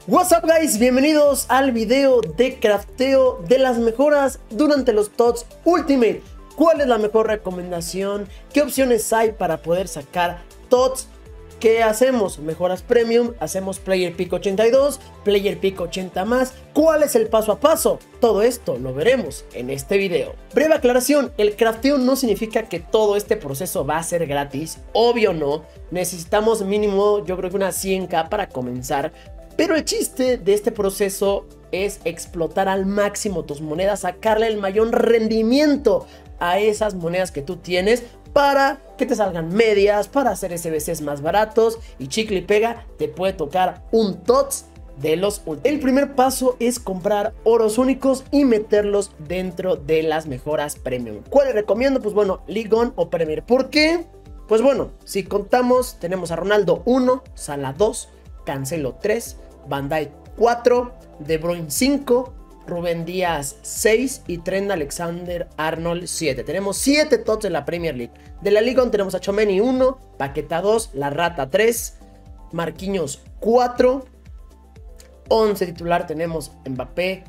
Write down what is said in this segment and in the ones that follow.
What's up guys, bienvenidos al video de crafteo de las mejoras durante los TOTS Ultimate. ¿Cuál es la mejor recomendación? ¿Qué opciones hay para poder sacar TOTS? ¿Qué hacemos? Mejoras Premium, hacemos Player Pick 82, Player Pick 80 más. ¿Cuál es el paso a paso? Todo esto lo veremos en este video. Breve aclaración, el crafteo no significa que todo este proceso va a ser gratis. Obvio no, necesitamos mínimo yo creo que una 100k para comenzar. Pero el chiste de este proceso es explotar al máximo tus monedas, sacarle el mayor rendimiento a esas monedas que tú tienes para que te salgan medias, para hacer SBCs más baratos y chicle y pega, te puede tocar un TOTS de los últimos. El primer paso es comprar oros únicos y meterlos dentro de las mejoras Premium. ¿Cuál les recomiendo? Pues bueno, League On o Premier. ¿Por qué? Pues bueno, si contamos, tenemos a Ronaldo 1, Salah 2, Cancelo 3, Van Dijk 4, De Bruyne 5, Rubén Díaz 6 y Trent Alexander-Arnold 7. Tenemos 7 TOTS en la Premier League. De la Liga tenemos a Tchouaméni 1, Paqueta 2, La Rata 3, Marquinhos 4, 11 titular tenemos Mbappé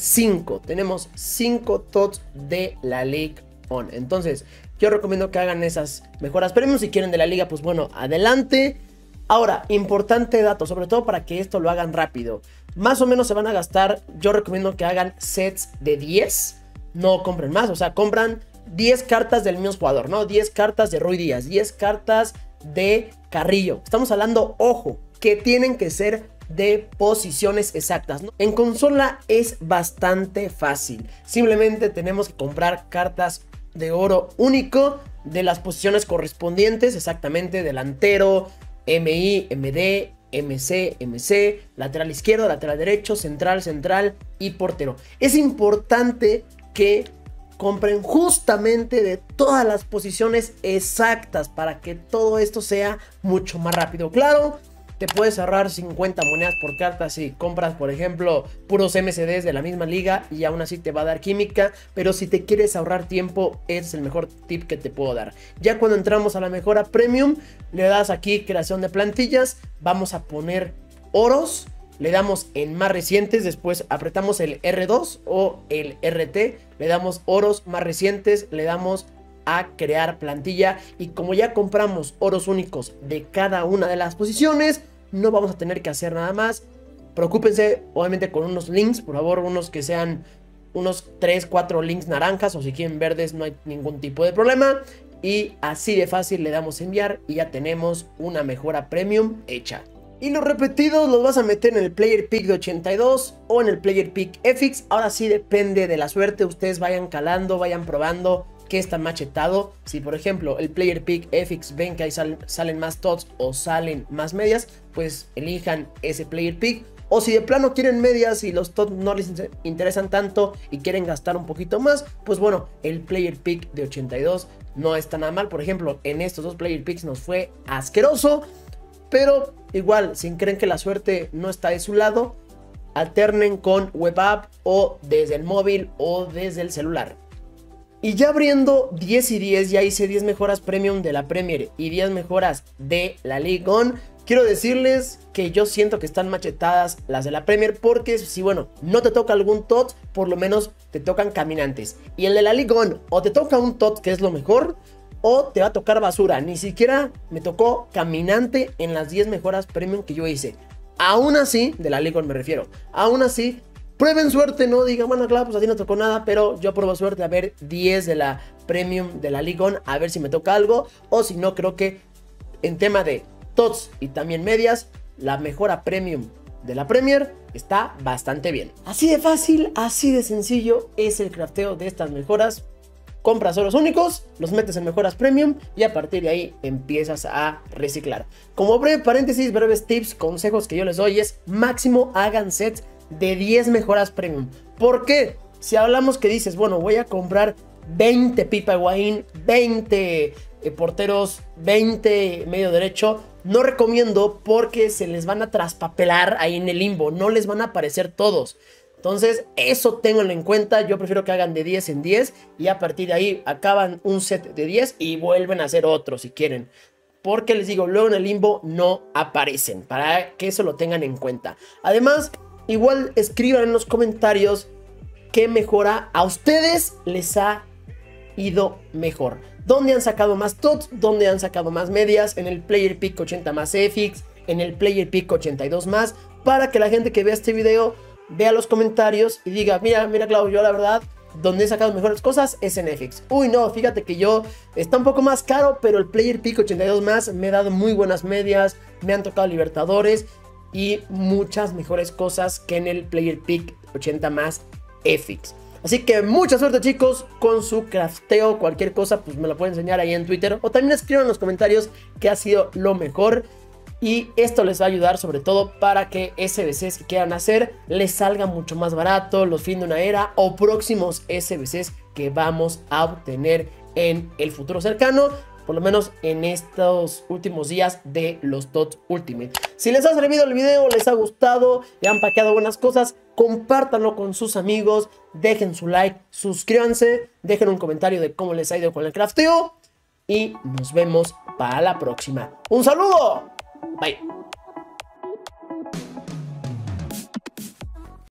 5. Tenemos 5 TOTS de la League On. Entonces yo recomiendo que hagan esas mejoras Premium. Si quieren de la liga, pues bueno, adelante. Ahora, importante dato, sobre todo para que esto lo hagan rápido. Más o menos se van a gastar, yo recomiendo que hagan sets de 10. No compren más, o sea, compran 10 cartas del mismo jugador, ¿no? 10 cartas de Rui Díaz, 10 cartas de Carrillo. Estamos hablando, ojo, que tienen que ser de posiciones exactas, ¿no? En consola es bastante fácil. Simplemente tenemos que comprar cartas de oro único de las posiciones correspondientes, exactamente delantero, MI, MD, MC, MC, lateral izquierdo, lateral derecho, central, central y portero. Es importante que compren justamente de todas las posiciones exactas para que todo esto sea mucho más rápido. Claro, te puedes ahorrar 50 monedas por carta si compras, por ejemplo, puros MCDs de la misma liga y aún así te va a dar química. Pero si te quieres ahorrar tiempo, es el mejor tip que te puedo dar. Ya cuando entramos a la mejora Premium, le das aquí creación de plantillas, vamos a poner oros, le damos en más recientes, después apretamos el R2 o el RT, le damos oros más recientes, le damos a crear plantilla y como ya compramos oros únicos de cada una de las posiciones, no vamos a tener que hacer nada más. Preocúpense obviamente con unos links, por favor, unos que sean unos 3, 4 links naranjas o si quieren verdes no hay ningún tipo de problema. Y así de fácil le damos enviar y ya tenemos una mejora Premium hecha. Y los repetidos los vas a meter en el Player Pick de 82 o en el Player Pick FX. Ahora sí depende de la suerte, ustedes vayan calando, vayan probando que está machetado. Si por ejemplo el Player Pick FX ven que ahí salen más TOTS o salen más medias, pues elijan ese Player Pick. O si de plano quieren medias y los TOTS no les interesan tanto y quieren gastar un poquito más, pues bueno, el Player Pick de 82 no está nada mal. Por ejemplo, en estos dos Player Picks nos fue asqueroso, pero igual, si creen que la suerte no está de su lado, alternen con Web App o desde el móvil o desde el celular. Y ya abriendo 10 y 10, ya hice 10 mejoras Premium de la Premier y 10 mejoras de la League On. Quiero decirles que yo siento que están machetadas las de la Premier porque si bueno, no te toca algún TOTS, por lo menos te tocan caminantes. Y el de la League On, o te toca un TOTS que es lo mejor, o te va a tocar basura. Ni siquiera me tocó caminante en las 10 mejoras Premium que yo hice. Aún así, de la League On me refiero, aún así, prueben suerte, no digan, bueno, claro, pues a ti no tocó nada, pero yo pruebo suerte a ver 10 de la Premium de la League On, a ver si me toca algo, o si no, creo que en tema de TOTS y también medias, la mejora Premium de la Premier está bastante bien. Así de fácil, así de sencillo es el crafteo de estas mejoras. Compras oros únicos, los metes en mejoras Premium y a partir de ahí empiezas a reciclar. Como breve paréntesis, breves tips, consejos que yo les doy es máximo hagan sets de 10 mejoras Premium. ¿Por qué? Si hablamos que dices, bueno, voy a comprar 20 Pipa Higuaín, 20 porteros, 20 medio derecho, no recomiendo porque se les van a traspapelar ahí en el limbo, no les van a aparecer todos. Entonces eso ténganlo en cuenta, yo prefiero que hagan de 10 en 10 y a partir de ahí acaban un set de 10 y vuelven a hacer otro si quieren. porque les digo, luego en el limbo no aparecen, para que eso lo tengan en cuenta. Además, igual escriban en los comentarios qué mejora a ustedes les ha ido mejor. ¿Dónde han sacado más TOTS? ¿Dónde han sacado más medias? En el Player Pick 80 más FX, en el Player Pick 82 más, para que la gente que vea este video vea los comentarios y diga, mira Clau, yo la verdad, donde he sacado mejores cosas es en FX. Uy, no, fíjate que yo, está un poco más caro, pero el Player Pick 82 más me ha dado muy buenas medias, me han tocado Libertadores y muchas mejores cosas que en el Player Pick 80 más FX. Así que mucha suerte, chicos, con su crafteo. Cualquier cosa pues me la pueden enseñar ahí en Twitter, o también escriban en los comentarios qué ha sido lo mejor. Y esto les va a ayudar sobre todo para que SBCs que quieran hacer les salga mucho más barato, los fin de una era o próximos SBCs que vamos a obtener en el futuro cercano, por lo menos en estos últimos días de los TOTS Ultimate. Si les ha servido el video, les ha gustado y han paqueado buenas cosas, compártanlo con sus amigos, dejen su like, suscríbanse, dejen un comentario de cómo les ha ido con el crafteo y nos vemos para la próxima. ¡Un saludo! Bye.